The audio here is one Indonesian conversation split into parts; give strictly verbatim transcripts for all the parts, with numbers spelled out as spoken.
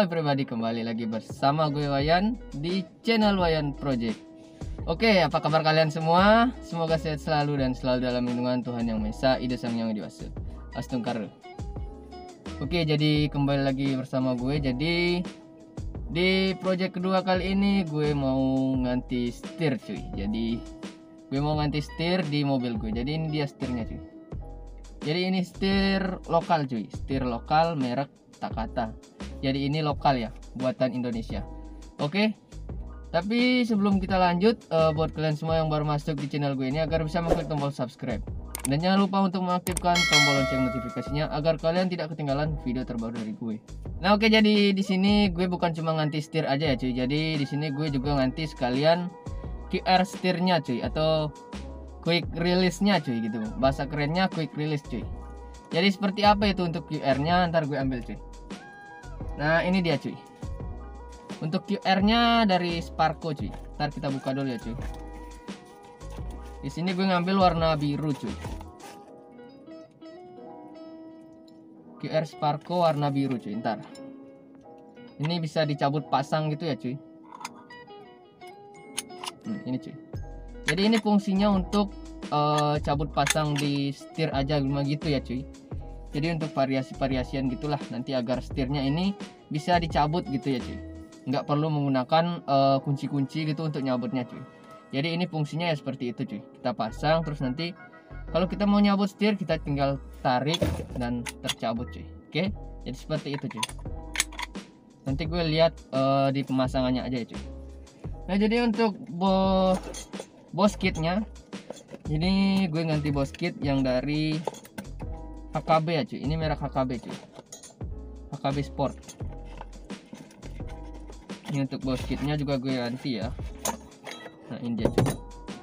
Halo pribadi, kembali lagi bersama gue Wayan di channel Wayan Project. Oke, apa kabar kalian semua? Semoga sehat selalu dan selalu dalam lindungan Tuhan Yang Maha Esa, Ida Sang Yang Dewasa. Astungkar. Oke, jadi kembali lagi bersama gue. Jadi di project kedua kali ini gue mau ganti setir cuy. Jadi gue mau ganti setir di mobil gue. Jadi ini dia setirnya cuy. Jadi ini setir lokal cuy, setir lokal merek Takata. Jadi ini lokal ya, buatan Indonesia. Oke. Tapi sebelum kita lanjut, uh, buat kalian semua yang baru masuk di channel gue ini, agar bisa mengklik tombol subscribe. Dan jangan lupa untuk mengaktifkan tombol lonceng notifikasinya agar kalian tidak ketinggalan video terbaru dari gue. Nah, oke, jadi di sini gue bukan cuma nganti setir aja ya cuy. Jadi di sini gue juga nganti sekalian Q R setirnya cuy, atau quick release-nya cuy gitu. Bahasa kerennya quick release cuy. Jadi seperti apa itu untuk Q R-nya, ntar gue ambil cuy. Nah, ini dia cuy. Untuk Q R-nya dari Sparko cuy. Ntar kita buka dulu ya cuy. Di sini gue ngambil warna biru cuy. Q R Sparko warna biru cuy. Ntar. Ini bisa dicabut pasang gitu ya cuy. Hmm, ini cuy. Jadi ini fungsinya untuk uh, cabut pasang di setir aja gitu ya cuy. Jadi untuk variasi-variasian gitulah, nanti agar setirnya ini bisa dicabut gitu ya cuy. Nggak perlu menggunakan kunci-kunci uh, gitu untuk nyabutnya cuy. Jadi ini fungsinya ya seperti itu cuy. Kita pasang terus nanti kalau kita mau nyabut setir kita tinggal tarik dan tercabut cuy. Oke, jadi seperti itu cuy. Nanti gue lihat uh, di pemasangannya aja ya cuy. Nah, jadi untuk bo bos kitnya, ini gue ganti bos kit yang dari H K B ya cuy. Ini merek H K B cuy. H K B Sport. Ini untuk bos kitnya juga gue ganti ya. Nah, ini dia cuy.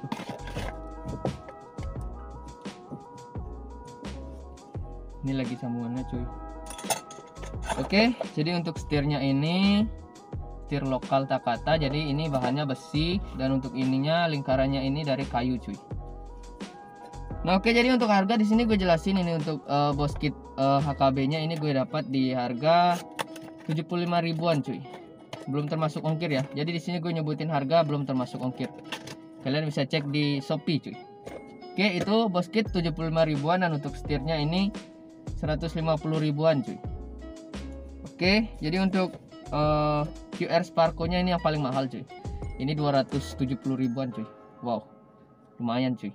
Ini lagi sambungannya cuy. Oke, jadi untuk setirnya ini setir lokal Takata. Jadi ini bahannya besi dan untuk ininya lingkarannya ini dari kayu cuy. Nah, oke, jadi untuk harga di sini gue jelasin. Ini untuk uh, bos kit uh, H K B-nya ini gue dapat di harga tujuh puluh lima ribuan cuy. Belum termasuk ongkir ya. Jadi di sini gue nyebutin harga belum termasuk ongkir. Kalian bisa cek di Shopee cuy. Oke, itu bos kit tujuh puluh lima ribuan dan untuk setirnya ini seratus lima puluh ribuan cuy. Oke, jadi untuk uh, Q R Sparko-nya ini yang paling mahal cuy. Ini dua ratus tujuh puluh ribuan cuy. Wow. Lumayan cuy.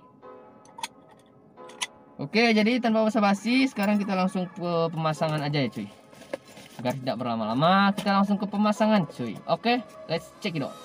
Oke, jadi tanpa basa-basi sekarang kita langsung ke pemasangan aja ya cuy. Agar tidak berlama-lama, kita langsung ke pemasangan cuy. Oke, let's check it out.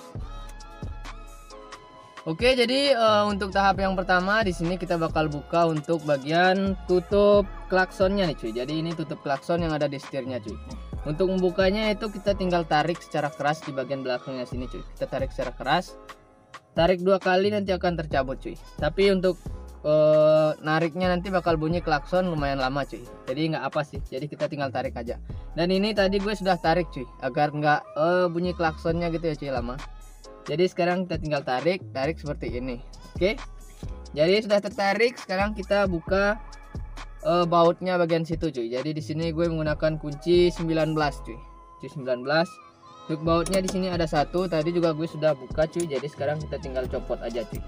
Oke, jadi uh, untuk tahap yang pertama di sini kita bakal buka untuk bagian tutup klaksonnya nih cuy. Jadi ini tutup klakson yang ada di setirnya cuy. Untuk membukanya itu kita tinggal tarik secara keras di bagian belakangnya sini cuy. Kita tarik secara keras. Tarik dua kali nanti akan tercabut cuy. Tapi untuk Uh, nariknya nanti bakal bunyi klakson lumayan lama cuy. Jadi nggak apa sih, jadi kita tinggal tarik aja. Dan ini tadi gue sudah tarik cuy, agar nggak uh, bunyi klaksonnya gitu ya cuy lama. Jadi sekarang kita tinggal tarik, tarik seperti ini. Oke, jadi sudah tertarik. Sekarang kita buka uh, bautnya bagian situ cuy. Jadi di sini gue menggunakan kunci sembilan belas cuy, kunci sembilan belas. Untuk bautnya di sini ada satu. Tadi juga gue sudah buka cuy. Jadi sekarang kita tinggal copot aja cuy.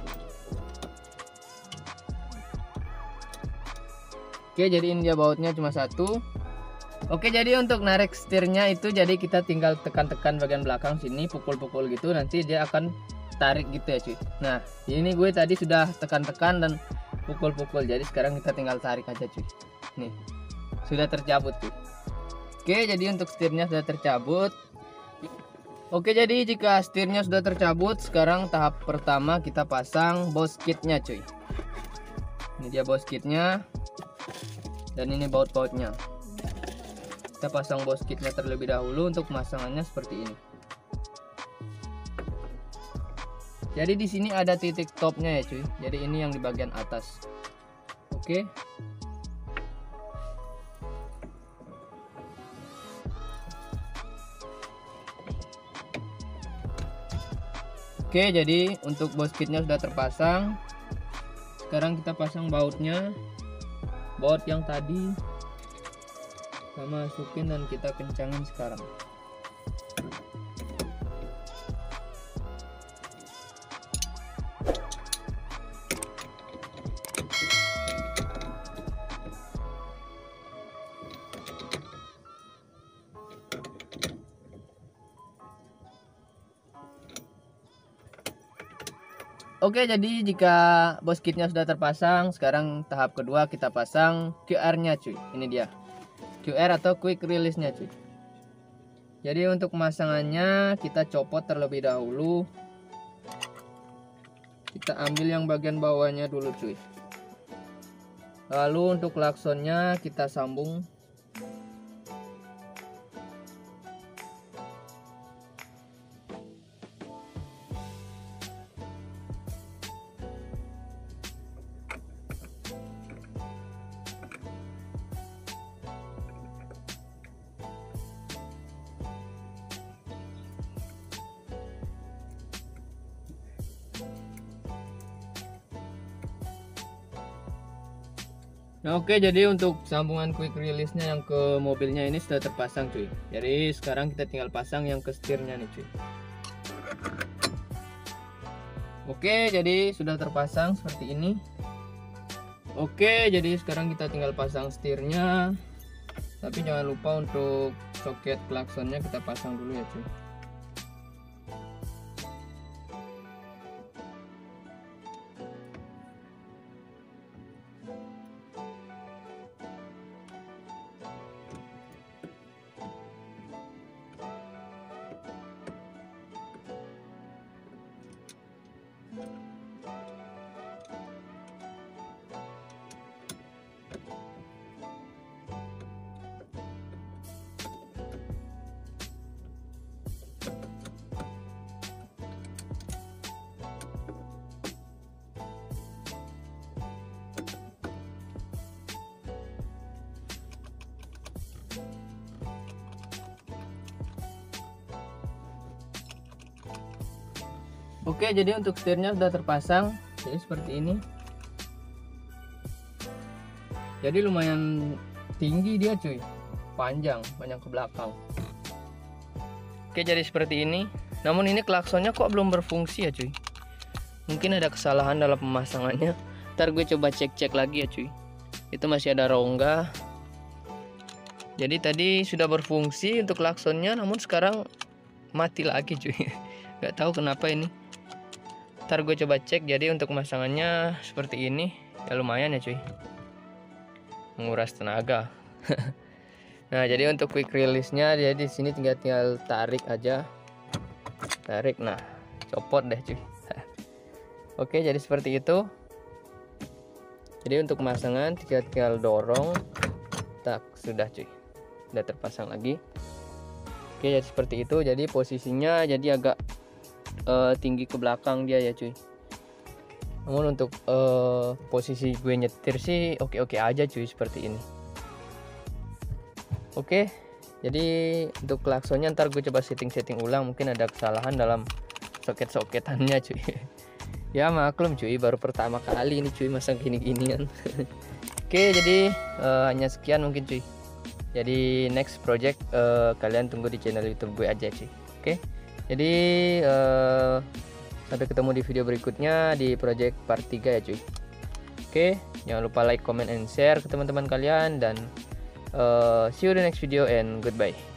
Oke, jadi ini dia bautnya cuma satu. Oke, jadi untuk narik setirnya itu jadi kita tinggal tekan-tekan bagian belakang sini, pukul-pukul gitu, nanti dia akan tarik gitu ya cuy. Nah, ini gue tadi sudah tekan-tekan dan pukul-pukul, jadi sekarang kita tinggal tarik aja cuy. Nih, sudah tercabut cuy. Oke, jadi untuk setirnya sudah tercabut. Oke, jadi jika setirnya sudah tercabut, sekarang tahap pertama kita pasang bos kitnya cuy. Ini dia bos kitnya. Dan ini baut-bautnya. Kita pasang bos kitnya terlebih dahulu. Untuk pemasangannya seperti ini. Jadi di sini ada titik topnya ya cuy. Jadi ini yang di bagian atas. Oke. Oke, jadi untuk bos kitnya sudah terpasang. Sekarang kita pasang bautnya. Baut yang tadi kita masukin dan kita kencangin sekarang. Oke, jadi jika bos kitnya sudah terpasang, sekarang tahap kedua kita pasang Q R-nya cuy. Ini dia Q R atau quick release-nya cuy. Jadi untuk pemasangannya kita copot terlebih dahulu. Kita ambil yang bagian bawahnya dulu cuy. Lalu untuk klaksonnya kita sambung. Nah, oke, jadi untuk sambungan quick release-nya yang ke mobilnya ini sudah terpasang cuy. Jadi sekarang kita tinggal pasang yang ke setirnya nih cuy. Oke, jadi sudah terpasang seperti ini. Oke, jadi sekarang kita tinggal pasang setirnya. Tapi jangan lupa untuk soket klaksonnya kita pasang dulu ya cuy. Oke, jadi untuk setirnya sudah terpasang. Jadi seperti ini. Jadi lumayan tinggi dia cuy, panjang, panjang ke belakang. Oke, jadi seperti ini. Namun ini klaksonnya kok belum berfungsi ya cuy. Mungkin ada kesalahan dalam pemasangannya. Ntar gue coba cek-cek lagi ya cuy. Itu masih ada rongga. Jadi tadi sudah berfungsi untuk klaksonnya, namun sekarang mati lagi cuy. Gak tahu kenapa ini. Ntar gue coba cek. Jadi untuk pemasangannya seperti ini. Ya lumayan ya cuy, menguras tenaga. Nah, jadi untuk quick release-nya jadi di sini tinggal tinggal tarik aja. Tarik, nah, copot deh cuy. Oke, jadi seperti itu. Jadi untuk pemasangan tinggal tinggal dorong. Tak, sudah cuy. Sudah terpasang lagi. Oke, jadi seperti itu. Jadi posisinya jadi agak uh, tinggi ke belakang dia ya cuy. Namun untuk uh, posisi gue nyetir sih oke-oke aja cuy, seperti ini. Oke, jadi untuk klaksonnya ntar gue coba setting-setting ulang. Mungkin ada kesalahan dalam soket-soketannya cuy. Ya maklum cuy, baru pertama kali ini cuy masang gini-ginian. Oke, jadi uh, hanya sekian mungkin cuy. Jadi next project uh, kalian tunggu di channel YouTube gue aja cuy. Oke, jadi uh, sampai ketemu di video berikutnya di project part tiga ya cuy. Oke, jangan lupa like, comment, and share ke teman-teman kalian. Dan uh, see you the next video and goodbye.